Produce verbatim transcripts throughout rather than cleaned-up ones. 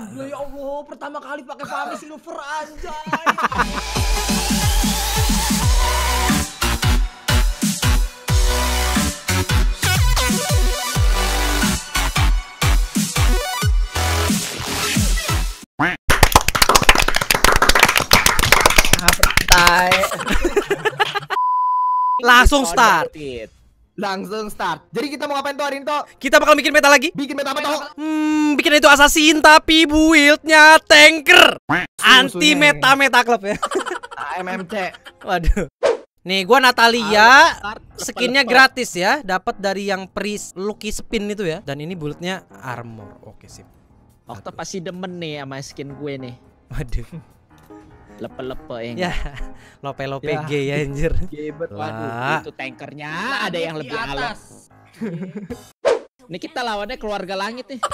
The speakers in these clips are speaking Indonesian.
Gila ya Allah, pertama kali pakai Fahmi Silver anjay. Langsung start. Langsung start. Jadi kita mau ngapain tuh hari ini tuh? Kita bakal bikin meta lagi. Bikin meta apa tuh? Hmm, bikin itu assassin tapi build-nya tanker. Anti meta meta club ya. M M C. Waduh. Nih, gua Natalia, skinnya gratis ya, dapat dari yang Pris Lucky Spin itu ya. Dan ini build-nya armor. Oke, sip. Okto pasti demen nih sama skin gue nih. Waduh. Lepe-lepe yang Ya, lope-lope Ya. G ya anjir. Gebet. Lah. itu tankernya ada yang lebih alas. Ini kita lawannya keluarga langit nih.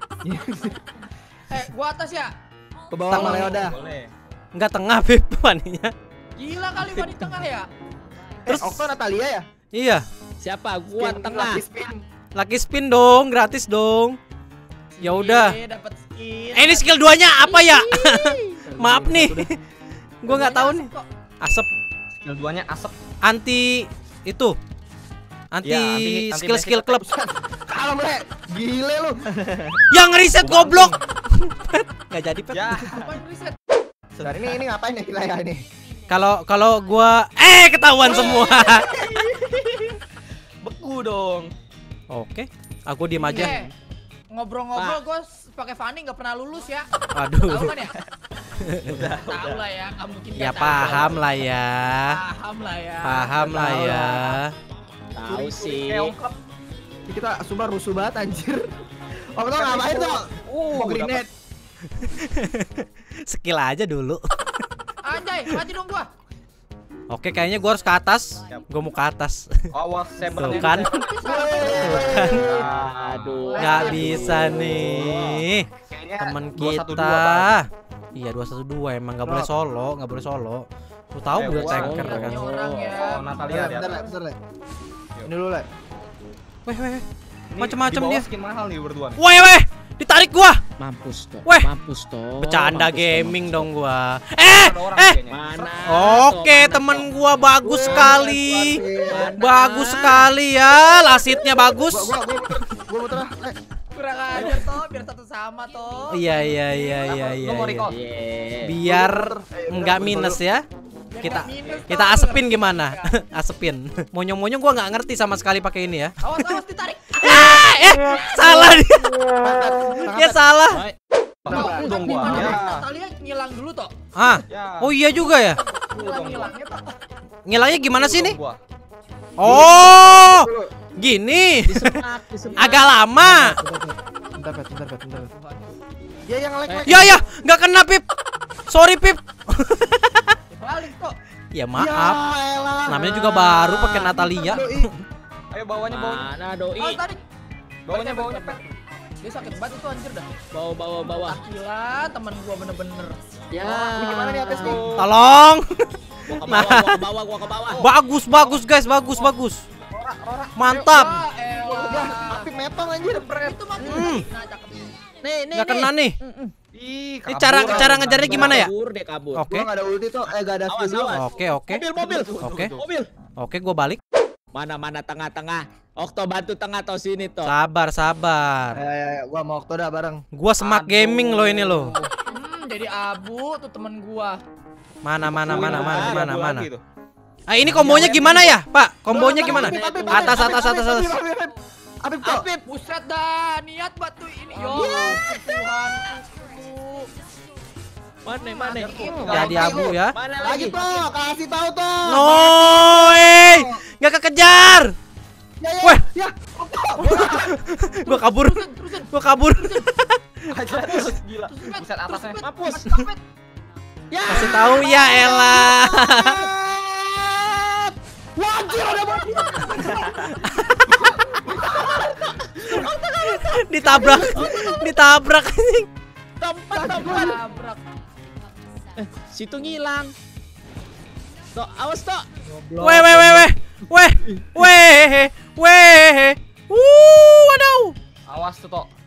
Eh, gua atas ya. Ke bawah Tengah. Maleoda. Enggak tengah, Beb, maninya. Gila kali gua di tengah ya. Terus Okto Natalia ya? Iya, Siapa? Gua Skin tengah. lucky spin. lucky spin dong, gratis dong. Ya udah. Iya, dapat skin. Eh, ini skill duanya apa ya? Maaf nih. Gua nggak tahu nih. Asep Skill duanya asap. anti itu. Anti Ya, anti- anti skill-skill basic klub. Kalau Mle, gile lu. Yang reset goblok. Nggak jadi, Pet. Ya. Ngapain riset? Bentar, ini ini ngapain ya kita ya ini? Kalau kalau gua eh ketahuan semua. Beku dong. Oke, aku diem aja. Eh, ngobrol-ngobrol gua s- pakai Fanny nggak pernah lulus ya. Aduh. Tahu kan ya? Tahu lah ya, nggak mungkin Ya nggak tahu. paham lah ya. Paham lah ya. Paham lah Tahu ya. Tahu sih. Ini kita sumpah rusuh banget anjir. Okto ngapain tuh? Uh, Mau grenade. Skill aja dulu. Anjay, mati dong gua. Oke, kayaknya gua harus ke atas. Gua mau ke atas. awas saya Tuh berhenti. kan. Wey. Aduh. Nggak bisa nih. Kayaknya Temen dua satu dua, kita. Bang. Iya, dua satu dua emang nggak boleh solo, nggak boleh solo. Lu tahu Eh, build gua- tanker Ini kan. orang ya. Oh, Natalia Bentar, dia. bentar, bentar, Le. Ini dulu, Le. Weh, weh, weh. Ini Macem-macem di bawah dia. Skin mahal nih berdua nih. Weh, weh. Ditarik gua. Mampus toh. Weh. Mampus toh. Bercanda mampus, gaming toh, dong gua. Eh, Ada orang eh. kayaknya. Mana? Oke, toh, temen mana, gua bagus Weh, sekali. Mana? Bagus sekali ya. Lasitnya bagus. Gua gua gua gua muter ah. Le. Kurang ajar toh, biar satu sama toh. Iya, iya, iya, iya, iya. Lu mau iya. recall? toh. Yeah. Biar Eh, nggak udah, minus ya. Biar Kita nggak minus, kita toh. asepin gimana? Asepin. Monyong-monyong gua nggak ngerti sama sekali pakai ini ya. Awas, awas ditarik. Ah, eh, salah dia. Tangan, Dia salah. Baik. Beku dong gua. Gimana? Ya. Natalia ngilang dulu toh. Ah, Ya. oh iya juga ya. Beku Ngilang dong gua. ngilangnya toh. Ngilangnya gimana sih Beku nih? dong gua. Oh, gini. Disemak, disemak. Agak lama. bentar, bentar, bentar, bentar. Ya yang lag lag. Ya ya, nggak kena Pip. Sorry Pip. Balik toh. Ya Ya, maaf. elah. Namanya juga baru pakai Natalia. Doi. Ayo bawahnya bawahnya. Mana doi? Awas tarik. Bawahnya bawahnya Pet. Dia sakit banget itu anjir dah. Bawa bawa bawa. Gila, temen gua bener-bener. Ya. Ini gimana nih atas nih? Tolong. Gua ke bawah, gua ke bawah, gua ke bawah. Bagus bagus guys, bagus bagus. Ora, ora. Mantap. Ya, Ya, elah. api metong anjir. Itu mati. Hmm. Nah, cakep. Nih, nih, Nggak kena nih. Ih, Ini cara kabur. cara ngejarnya gimana ya? Kabur deh kabur. Oke. Gua enggak ada ulti tuh, eh enggak ada Awas, skill dulu. awas. Oke oke. Mobil, mobil. Oke. Mobil. Oke, gua balik. Mana mana tengah-tengah. Okto bantu tengah atau sini toh. Sabar sabar. Ya, ya, ya, gua mau Okto dah bareng. Gua semak gaming loh ini loh. Hmm, jadi abu tuh temen gua. Mana mana mana mana Iya, mana gua mana. lagi tuh. Ah ini kombonya gimana ya, Pak? Kombonya Bareng, gimana? Apip, Apip, Apip, Atas Apip, atas Apip, atas Apip, atas. Apip, Apip. Apip kok. Apip, buset dah, niat batu ini. Yo, Tuhan. Mana mana? Jadi abu ya. Mana Lagi lagi? toh, kasih tahu toh. No, eh, nggak kekejar. Ya, ya, Weh. ya. Okto. Gua kabur. Gua kabur. Aja gila. Buset atasnya. Mampus. Ya. Kasih tahu ya Ella. Wajib ada mobil. Ditabrak. Ditabrak anjing. Tempat tempat. Tabrak. Eh, situ ngilang. Toh, awas toh. Weh weh weh weh. Weh. Weh. Weh. Wuh, waduh. Awas tuh, Tok.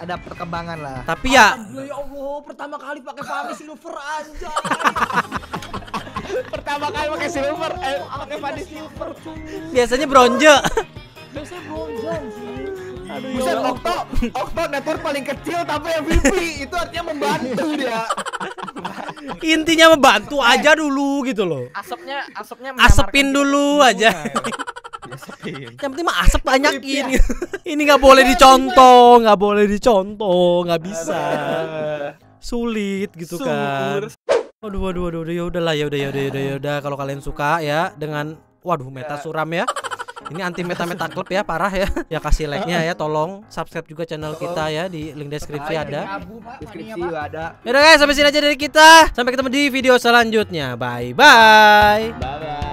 ada perkembangan lah. Tapi ya Alhamdulillah ya Allah, pertama kali pakai Fami silver anjay. Pertama kali pakai silver, eh pakai Fami silver. biasanya bronze. Biasanya bronze sih. Buset, Okto, Okto network paling kecil tapi M V P. Itu artinya membantu dia. Intinya membantu aja dulu gitu loh. Asapnya, asapnya Asepin dulu aja. Asepin. Yang penting mah asap banyakin. Ini nggak boleh dicontoh, nggak boleh dicontoh, nggak bisa. Sulit gitu kan. Waduh, waduh, waduh, ya udahlah, ya udah, ya udah, ya udah, ya udah. Kalau kalian suka ya dengan, waduh, meta suram ya. Ini anti meta meta klub ya, parah ya. Ya kasih like-nya ya, tolong subscribe juga channel kita ya, di link deskripsi ada. Deskripsi juga ada. Yaudah guys, sampai sini aja dari kita. Sampai ketemu di video selanjutnya. Bye bye. Bye bye.